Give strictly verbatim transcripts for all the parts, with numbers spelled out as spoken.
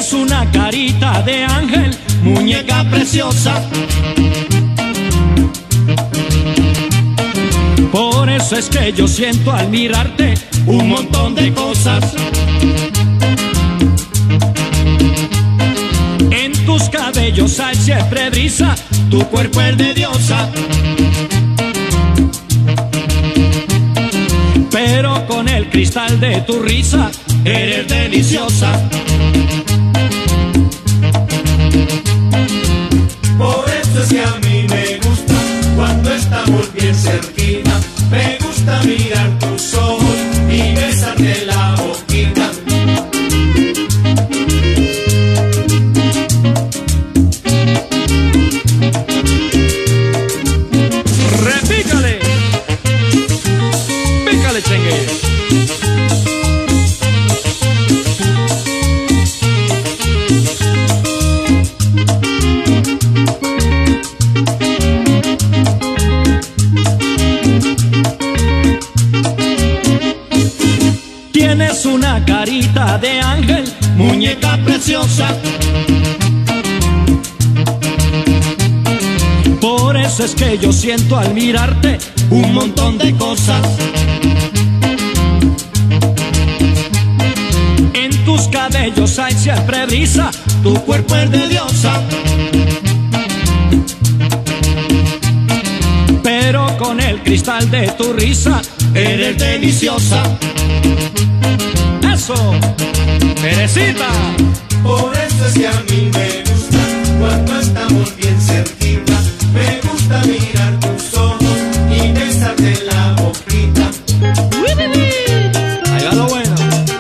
Tienes una carita de ángel, muñeca preciosa. Por eso es que yo siento al mirarte un montón de cosas. En tus cabellos hay siempre brisa, tu cuerpo es de diosa. Pero con el cristal de tu risa eres deliciosa. Por eso es que a mí me gusta cuando estamos bien cerquita. Me gusta mirar tus ojos y besarte la boquita. Repícale, pícale, chengue. Tienes una carita de ángel, muñeca preciosa. Por eso es que yo siento al mirarte un montón de cosas. En tus cabellos hay siempre brisa, tu cuerpo es de diosa. Pero con el cristal de tu risa eres deliciosa. Eso, Teresita. Por eso es que a mí me gusta cuando estamos bien cerquita. Me gusta mirar tus ojos y besarte la boquita. Ahí va lo bueno.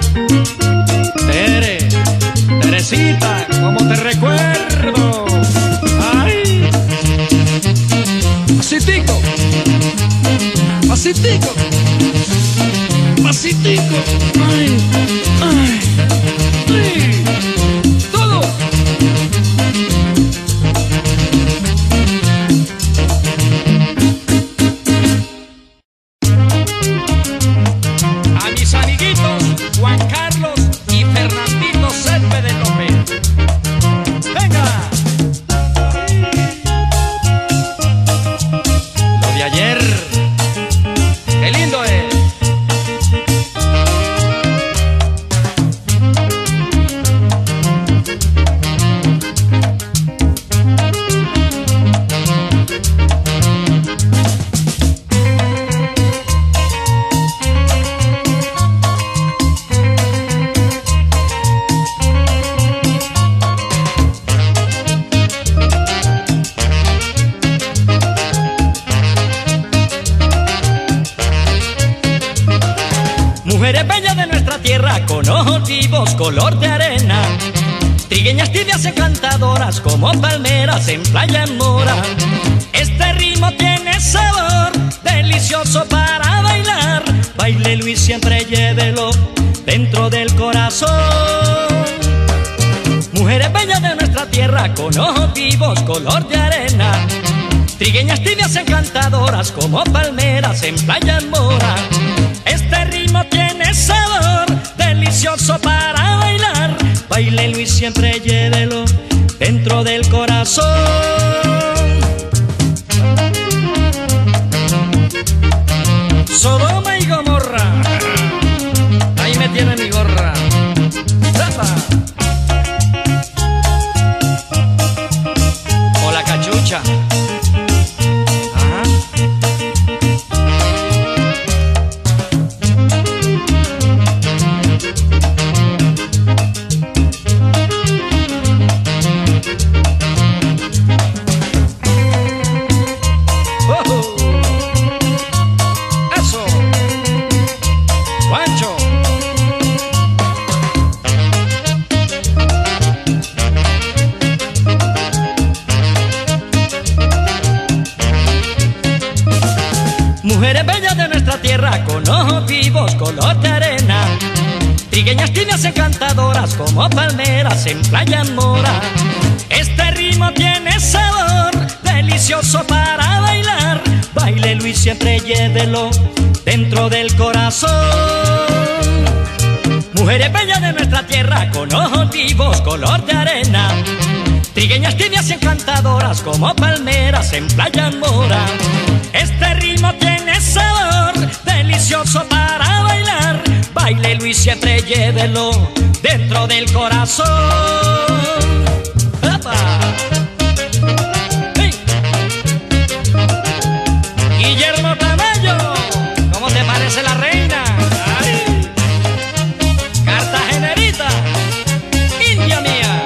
Tere, Teresita, como te recuerdo. Ay, pasitico, pasitico, pasitico. Ay, ay, ay. Todo. A mis amiguitos Juan Carlos y Fernandito Céspedes López. ¡Venga! Lo de ayer, qué lindo es. Mujeres bellas de nuestra tierra, con ojos vivos, color de arena. Trigueñas tibias encantadoras, como palmeras en playa en mora. Este ritmo tiene sabor, delicioso para bailar. Báilelo y siempre llévelo dentro del corazón. Mujeres bellas de nuestra tierra, con ojos vivos, color de arena. Trigueñas tibias encantadoras, como palmeras en playa en mora. Este ritmo tiene sabor, delicioso para bailar. Báilelo y siempre llévelo dentro del corazón. Sodoma y Gomorra, ahí me tiene mi gorra. ¡Zapa! O la cachucha. Mujeres bellas de nuestra tierra, con ojos vivos, color de arena. Trigueñas tibias encantadoras, como palmeras en playa en mora. Este ritmo tiene sabor, delicioso para bailar. Báilelo y siempre llévelo dentro del corazón. Mujeres bellas de nuestra tierra con ojos vivos, color de arena. Trigueñas tibias y encantadoras como palmeras en playa mora. Este ritmo tiene sabor delicioso para bailar. Bailelo y siempre llévelo dentro del corazón. ¡Opa! ¡Hey! Guillermo Tamayo, ¿cómo te parece la reina? ¡Ay! Cartagenerita, India mía.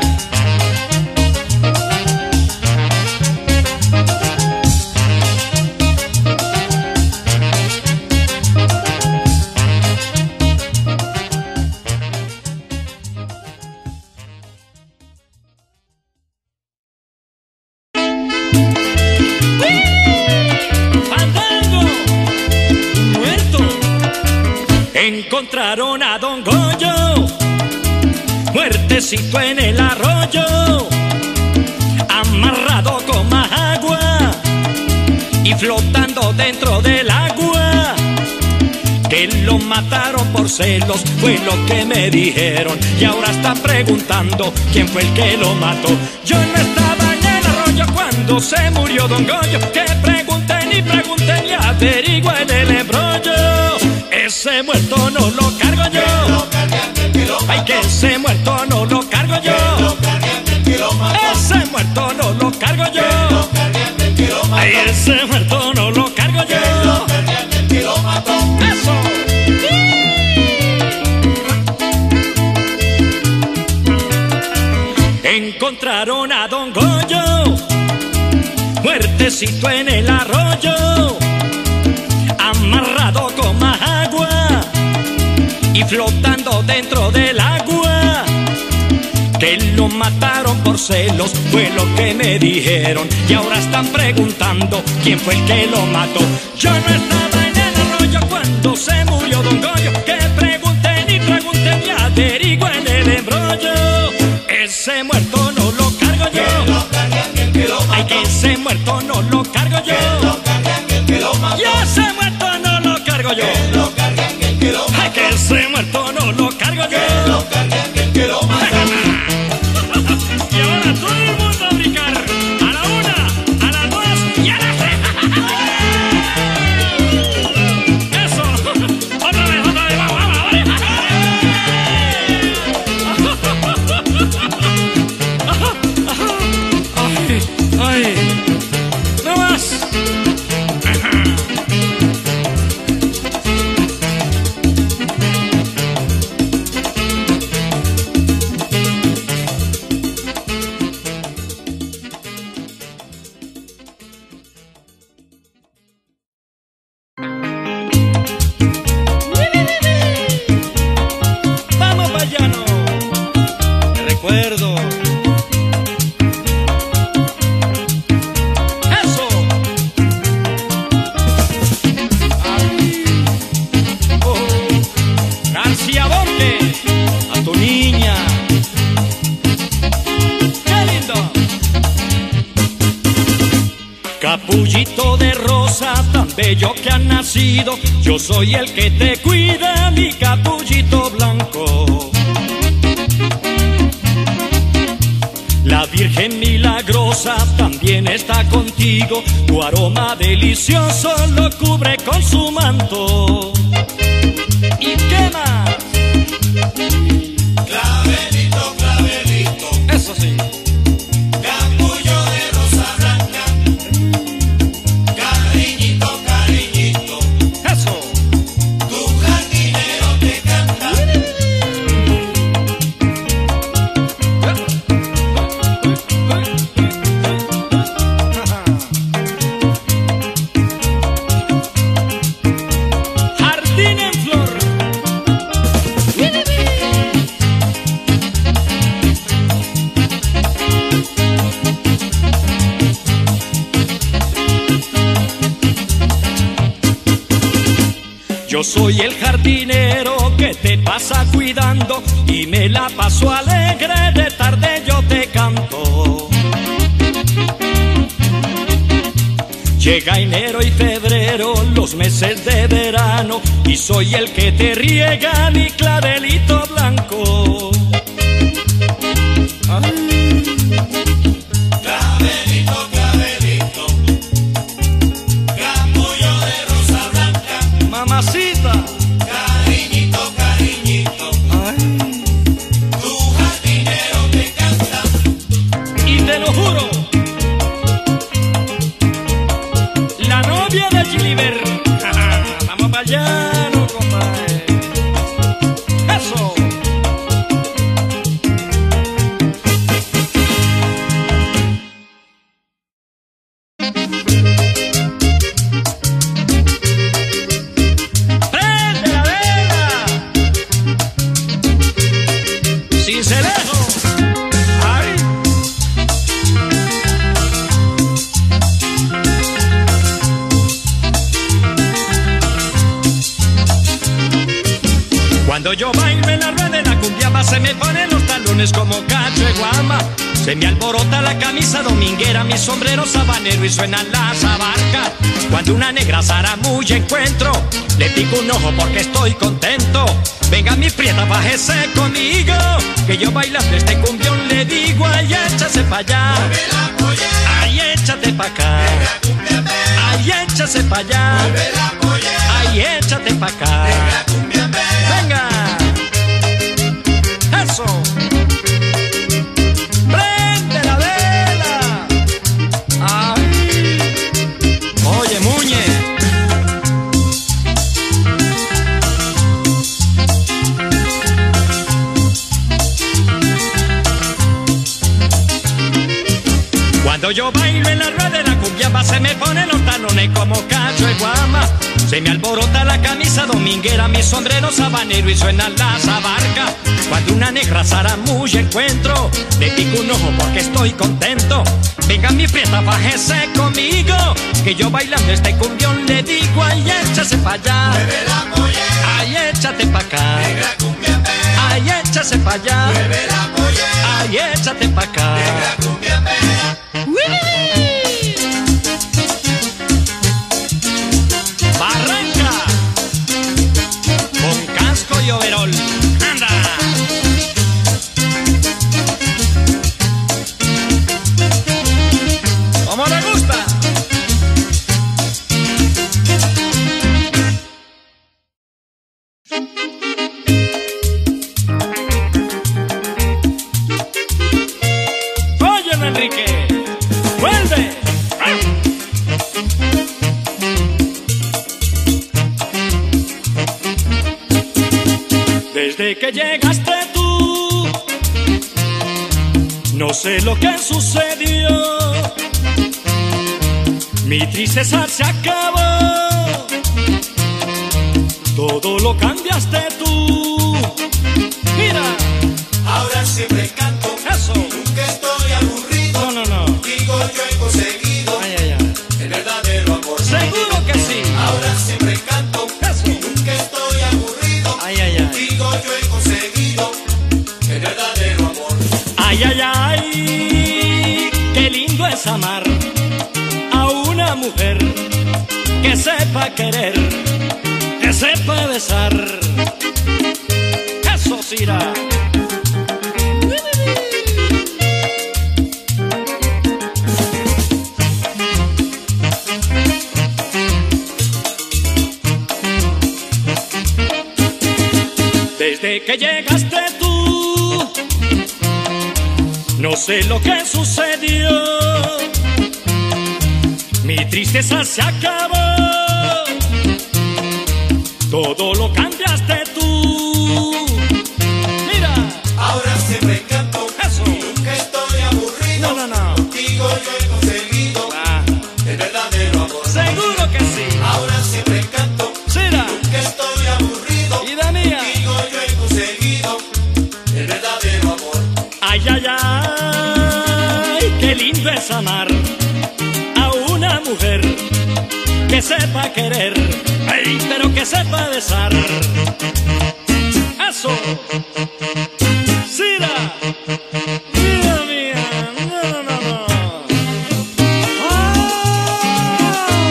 Encontraron a Don Goyo, muertecito en el arroyo, amarrado con más agua y flotando dentro del agua. Que lo mataron por celos, fue lo que me dijeron, y ahora están preguntando quién fue el que lo mató. Yo no estaba en el arroyo cuando se murió Don Goyo, que pregunten y pregunten y averigüen el embrollo. Ese muerto no lo cargo yo. Ay, que ese muerto no lo cargo yo. Ese muerto no lo cargo yo. Ay, ese muerto no lo cargo yo. Eso. Encontraron a Don Goyo, muertecito en el arroyo, amarrado con más agua y flotando dentro del agua. Que lo mataron por celos, fue lo que me dijeron, y ahora están preguntando quién fue el que lo mató. Yo no estaba en el arroyo cuando se murió Don Goyo, que pregunten y pregunten y averigüen el embrollo. Ese muerto no lo cargo yo. Ay, que ese muerto no lo cargo yo. Y ese muerto no lo cargo yo. Ay, que ese muerto no lo cargo yo. Y ahora todo el mundo a brincar. A la una, a las dos y a las tres. Eso. Otra vez, otra vez. Vamos, vamos, vamos. Ay, ay. No más. Vamos, payano. Te recuerdo. Eso. Ay. Oh. García Borges, a tu niña. ¡Qué lindo! Capullito de rosa, tan bello que has nacido, yo soy el que te cuida, mi capullito blanco. La Virgen milagrosa también está contigo, tu aroma delicioso lo cubre con su manto. ¿Y qué más? Clavelito, clavelito, Eso sí. capullo de rosa blanca, cariñito, cariñito, Eso. tu jardinero te canta. Jardín en flor. Yo soy el jardinero que te pasa cuidando y me la paso alegre, de tarde yo te canto. Llega enero y febrero, los meses de verano, y soy el que te riega mi clavelito blanco. Ay. Clavelito, clavelito, capullo de rosa blanca. Mamacita. Cariñito, cariñito, Ay. tu jardinero te canta. Y te lo juro, la novia de Giliber. Vamos para allá, no, compadre. Eso. ¡Prende la vela! ¡Cincelejo! ¡Ay! Cuando yo bailo en la rueda de la cumbiamba, se me ponen los talones como cacho de guama. Se me alborota la camisa dominguera, mi sombrero sabanero y suenan las abarcas. Cuando una negra zaramulla encuentro, le pico un ojo porque estoy contento. Venga mi prieta, bájese conmigo, que yo bailando este cumbión le digo, ay, échase pa' allá, Mueve la pollera, ay, échate pa' acá, negra cumbia pera. ay, échase pa' allá, Mueve la pollera, ay, échate pa' acá. negra cumbia pera. Venga, eso. Prende la vela. Ay. Oye, Muñe. Cuando yo bailo en la rueda de la cumbiamba, se me ponen los talones como cacho de guama. Se me alborota la camisa dominguera, mi sombrero sabanero y suenan las abarcas. Cuando una negra zaramulla encuentro, le pico un ojo porque estoy contento. Venga mi prieta, bájese conmigo, que yo bailando este cumbión le digo, ay, échase pa' allá, Mueve la pollera, ay, échate pa' acá, negra cumbia pera. ay, échase pa' allá, Mueve la pollera, ay, échate pa' acá. negra cumbia pera. Barranca con casco y overol. ¡Anda! ¿Cómo le gusta? Óyeme, Enrique, vuelve. Desde que llegaste tú, no sé lo que sucedió. Mi tristeza se acabó, todo lo cambiaste tú. Mira, Ahora siempre canto, eso. nunca estoy aburrido. No, no, no. Digo, yo he conseguido Ay, ay, ay. el verdadero amor. Seguro que sí. Ahora siempre canto, Eso. nunca estoy aburrido. Ay, ay, ay. Digo, yo he conseguido el verdadero amor. Ay, ay, ay, qué lindo es amar a una mujer que sepa querer, que sepa besar. Eso sí irá. Desde que llegaste tú, no sé lo que sucedió. Mi tristeza se acabó, todo lo cambiaste tú. Mira, Ahora siempre canto, eso. nunca estoy aburrido. No, no, no. Digo, yo he conseguido Ah, el verdadero amor. seguro que sí. Ahora siempre canto, Mira, nunca estoy aburrido. vida mía. Digo, yo he conseguido el verdadero amor. Ay, ay, ay, qué lindo es amar a una mujer que sepa querer, ay, pero que sepa besar. Eso. Sira. Vida mía. No, no, no, no. ¡Ah!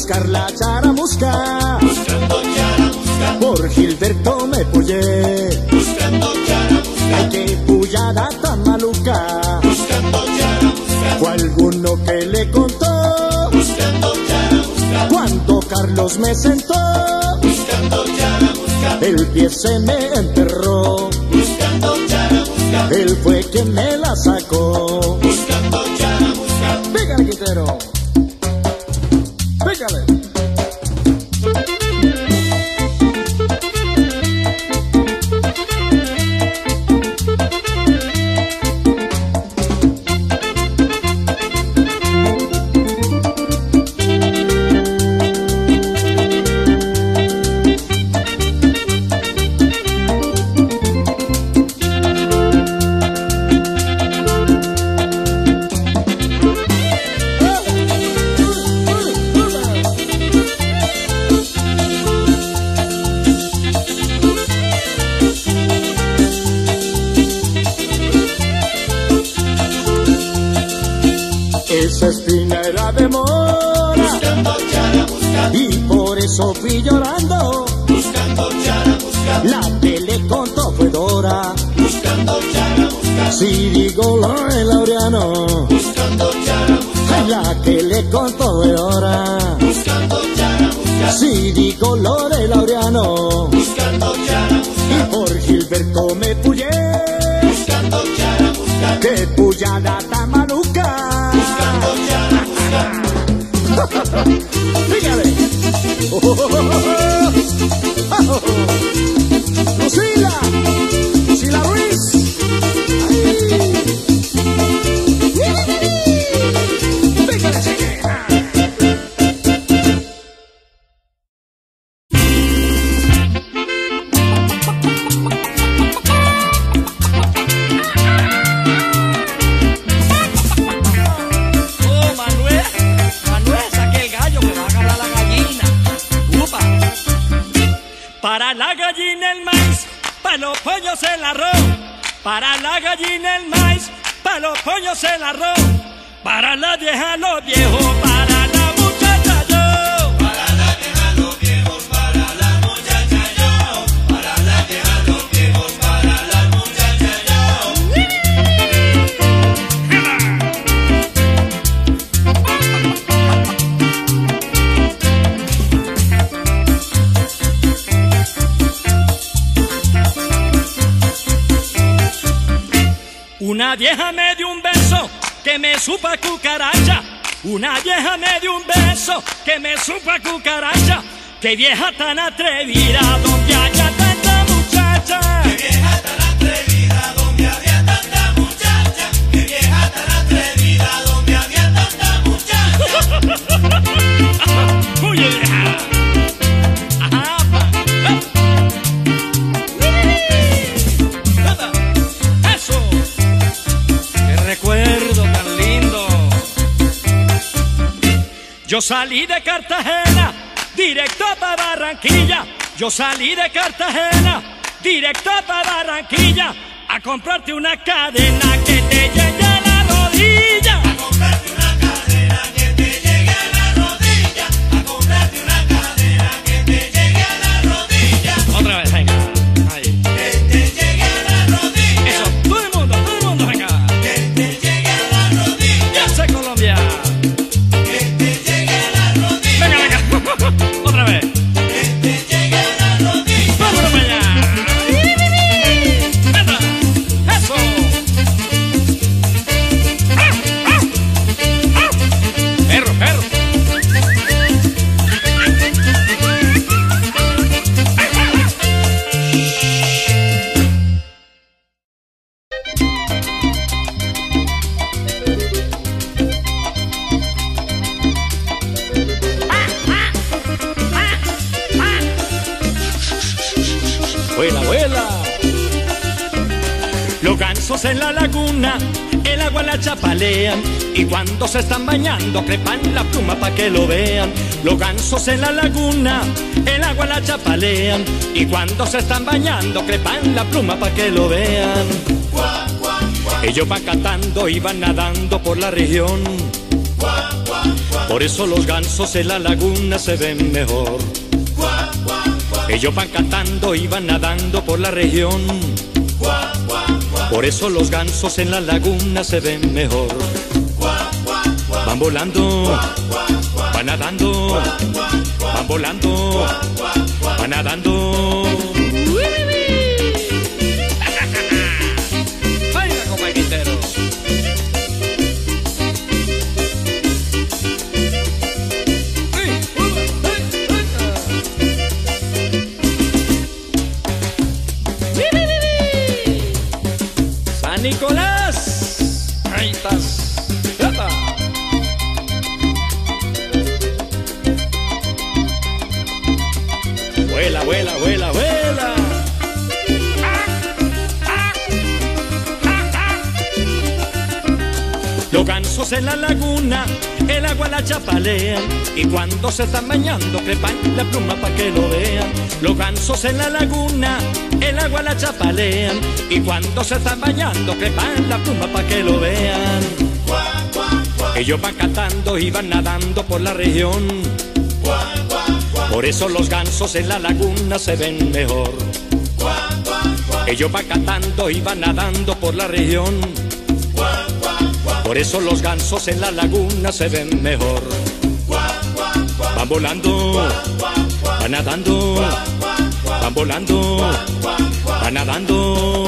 buscar la charamusca, buscando charamusca, por Gilberto me pullé, buscando charamusca, ay que pullada tan maluca, buscando charamusca, fue alguno que le contó, buscando charamusca, cuando Carlos me sentó, buscando charamusca, el pie se me enterró, buscando charamusca, él fue quien me la sacó. buscando charamusca. Pégale, Quintero, pégale. Esa espina era de mora, Buscando charamusca, y por eso fui llorando. buscando charamusca, La que le contó fue Dora, buscando charamusca, si digo lo de Laureano. buscando charamusca, Ay, la que le contó fue Dora, buscando charamusca, si digo lo de Laureano. buscando charamusca, Y por Gilberto me pullé, buscando charamusca, que pullada tan maluca. buscando charamusca. Fíjale. Oh, oh, oh, oh, oh. Oh. Lucila, Lucila Ruiz. Ay. Fíjale, chiquita. Oh, Manuel, Manuel, saque el gallo que va a agarrar la gallina. Upa. Para la gallina el maíz, para los pollos el arroz. Para la gallina el maíz, para los pollos el arroz. Para la vieja los viejos, para la muchacha yo. Para la vieja los viejos, para la muchacha yo. Para la vieja los viejos, para la muchacha yo. Una vieja me dio un beso que me supo a cucaracha. Una vieja me dio un beso que me supo a cucaracha. Qué vieja tan atrevida, donde haya tanta muchacha. Qué vieja tan atrevida, donde había tanta muchacha. Qué vieja tan atrevida, donde había tanta muchacha. Muy vieja. Ajá, pa. Eh. Eso. Qué recuerdo tan lindo. Yo salí de Cartagena, directo para Barranquilla. Yo salí de Cartagena, directo para Barranquilla, a comprarte una cadena que te llegue a la rodilla. A comprarte una cadena que te llegue a la rodilla. A comprarte una cadena que te llegue a la rodilla. Otra vez, venga. Ahí. Que te llegue a la rodilla. Eso, todo el mundo, todo el mundo, venga. Que te llegue a la rodilla. Ya sé Colombia. Que te llegue a la rodilla. Venga, venga. Otra vez. Que te llegue a la rodilla. Vámonos para allá. Venga. Eso. Perro, perro. Vuela, vuela. Los gansos en la laguna, el agua la chapalean, y cuando se están bañando crepan la pluma pa' que lo vean. Los gansos en la laguna, el agua la chapalean, y cuando se están bañando crepan la pluma pa' que lo vean. Ellos van cantando y van nadando por la región, Por eso los gansos en la laguna se ven mejor. Ellos van cantando y van nadando por la región. Por eso los gansos en la laguna se ven mejor. Van volando, van nadando, van volando, van nadando. Venga, compañeros. San Nicolás, ahí estás. Vuela, vuela, vuela, vuela. Los gansos en la laguna, el agua la chapalean, y cuando se están bañando crepan la pluma pa' que lo vean. Los gansos en la laguna, el agua la chapalean, y cuando se están bañando crepan la pluma pa' que lo vean. Ellos van cantando y van nadando por la región. Por eso los gansos en la laguna se ven mejor. Ellos van cantando y van nadando por la región. Por eso los gansos en la laguna se ven mejor. Van volando, van nadando, van volando, van nadando.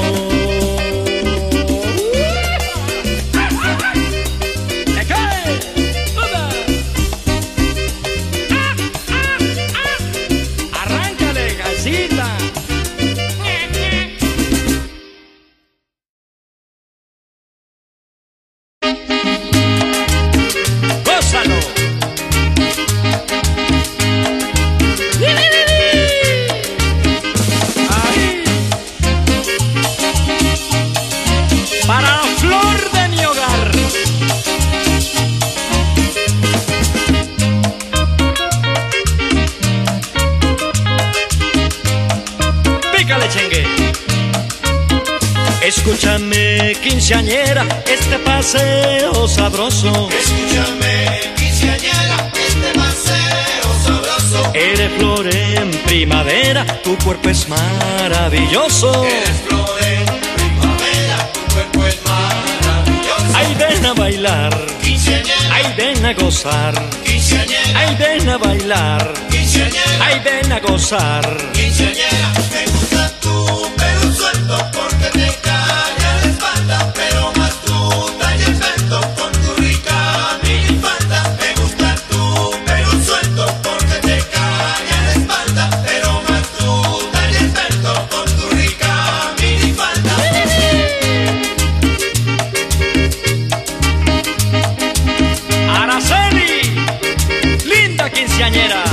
Escúchame, quinceañera, este paseo sabroso. Escúchame, quinceañera, este paseo sabroso. Eres flor en primavera, tu cuerpo es maravilloso. Eres flor en primavera, tu cuerpo es maravilloso. Ay, ven a bailar, quinceañera. Ay, ven a gozar, Quinceañera. Ay, ven a bailar, Quinceañera. Ay, ven a gozar. Quinceañera, me gusta tu pelo suelto porque te cae a la espalda, pero más tu talle esbelto con tu rica minifalda. Me gusta tu pelo suelto porque te cae a la espalda, pero más tu talle esbelto con tu rica minifalda. Araceli, linda quinceañera.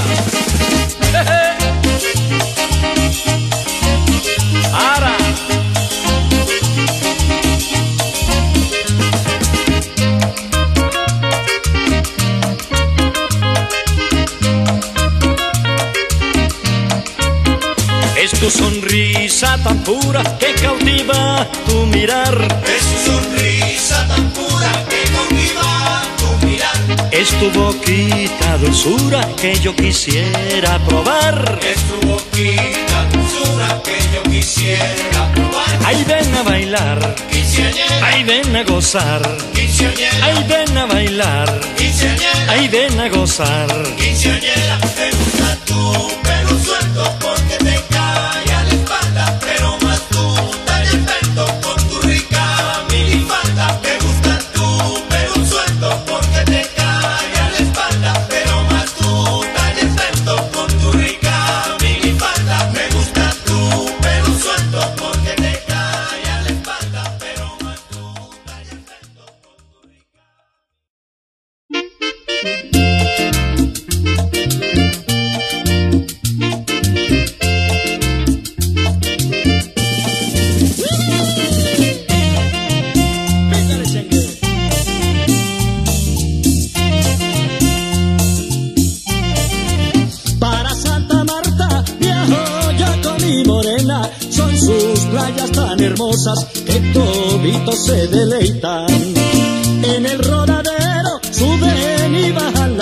Ara. Es tu sonrisa tan pura que cautiva tu mirar. Es tu sonrisa tan pura que cautiva tu mirar. Es tu boquita dulzura que yo quisiera probar. Es tu boquita dulzura que yo quisiera probar. Ay, ven a bailar, Quinceañera. ay, ven a gozar, Quinceañera. ay, ven a bailar, Quinceañera. ay, ven a gozar. Quinceañera, me gusta tu pelo suelto porque te cae a la espalda, pero más tu talle esbelto con tu rica minifalda. Me gusta tu pelo suelto porque te cae a la espalda, pero más tu talle esbelto con tu rica minifalda. Me gusta tu pelo suelto porque te cae a la espalda, pero más tu talle esbelto con tu rica. Para Santa Marta viajo yo con mi morena. Son sus playas tan hermosas que toditos se deleitan. En el rodadero sube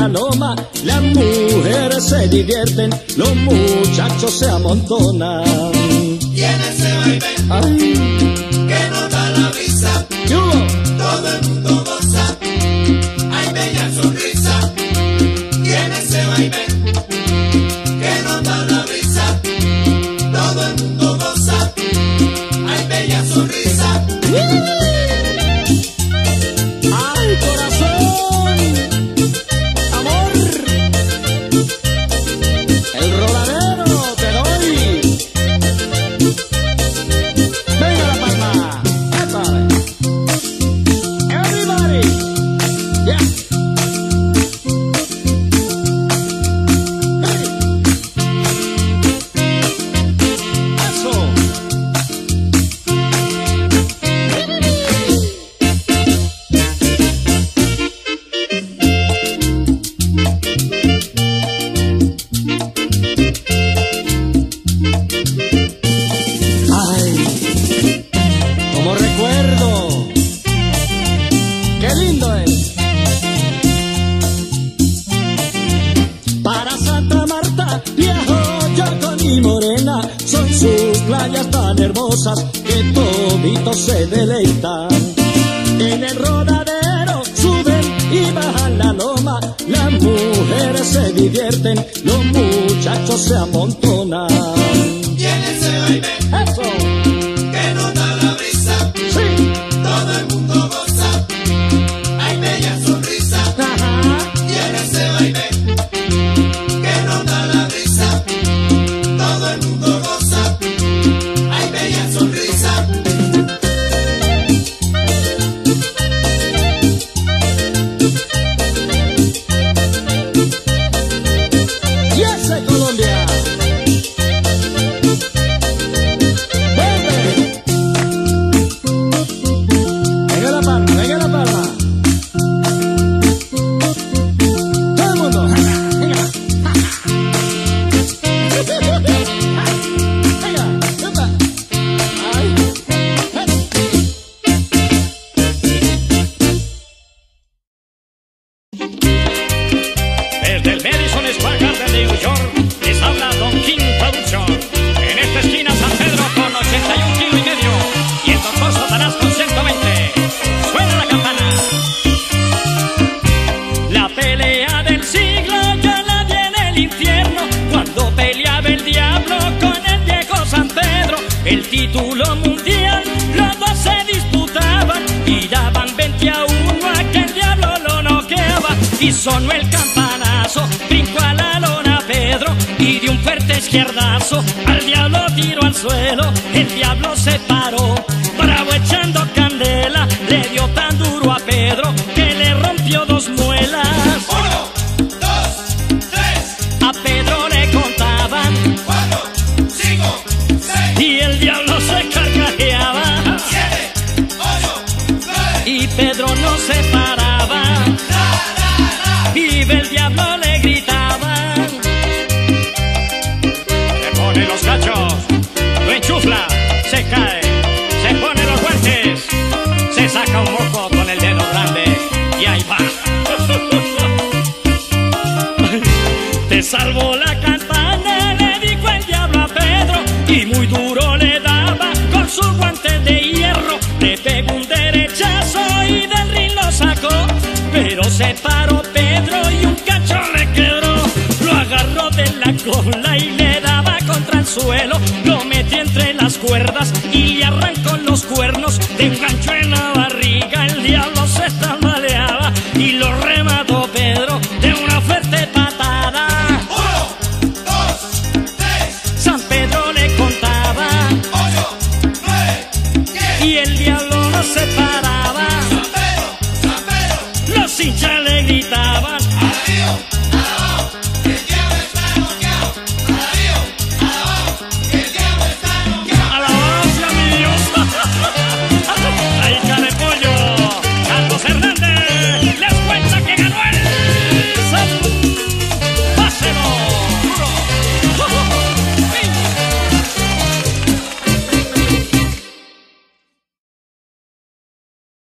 la loma, las mujeres se divierten, los muchachos se amontonan. Y en ese vaivén Ay, que nos da la brisa, ¿qué hubo? todo el mundo goza. Hay bella sonrisa. Y en ese vaivén que nos da la brisa, todo el mundo goza. Hay bella sonrisa. ¡Ay, corazón! ¡Amor! El rodadero te doy. Venga la palma. ¡Epa! Everybody. Yeah. Hey. Eso. Ay, como recuerdo, qué lindo es. Para Santa Marta viajo yo con mi morena, son sus playas tan hermosas que toditos se deleitan. En el rodadero suben y bajan la loma, las mujeres se divierten, los muchachos se amontonan. Y en ese vaivén ¡Eso! que nos da la brisa, ¡Sí! todo el mundo goza. Hay bella sonrisa. ¡Ajá! Y en ese vaivén que nos da la brisa, todo el mundo goza. Hay bella sonrisa. ¡Y ese Colombia! ¡Vente! Venga la palma, venga la palma. Todo el mundo. Venga. Venga, epa. Ay. Desde el Madison Square Garden de New York les habla Don King Production. En esta esquina San Pedro con ochenta y un kilos y medio y el doctor Satanás con ciento veinte. Suena la campana. La pelea del siglo ya la vi en el infierno cuando peleaba el diablo con el viejo San Pedro. El título mundial los dos se disputaban y daban veinte a uno a que el diablo lo noqueaba. Y sonó el campanazo, brincó a la lona Pedro y de un fuerte izquierdazo al diablo tiró al suelo. El diablo se paró, bravo echando candela, le dio tan duro a Pedro que le rompió dos muelas. Uno, dos, tres, A Pedro le contaban cuatro, cinco, seis, y el diablo se carcajeaba siete, ocho, nueve. y Pedro no se paraba. Vive el diablo le gritaban. Se pone los cachos, lo enchufla, se cae, se pone los guantes, se saca un moco con el dedo grande y ahí va. Te salvó la campana, le dijo el diablo a Pedro, y muy duro le daba con sus guantes de hierro. Le pegó un derechazo y del ring lo sacó, pero se paró Pedro y un cacho le quebró. Lo agarró de la cola y le daba contra el suelo, lo metió entre las cuerdas y le arrancó los cuernos de un gancho en la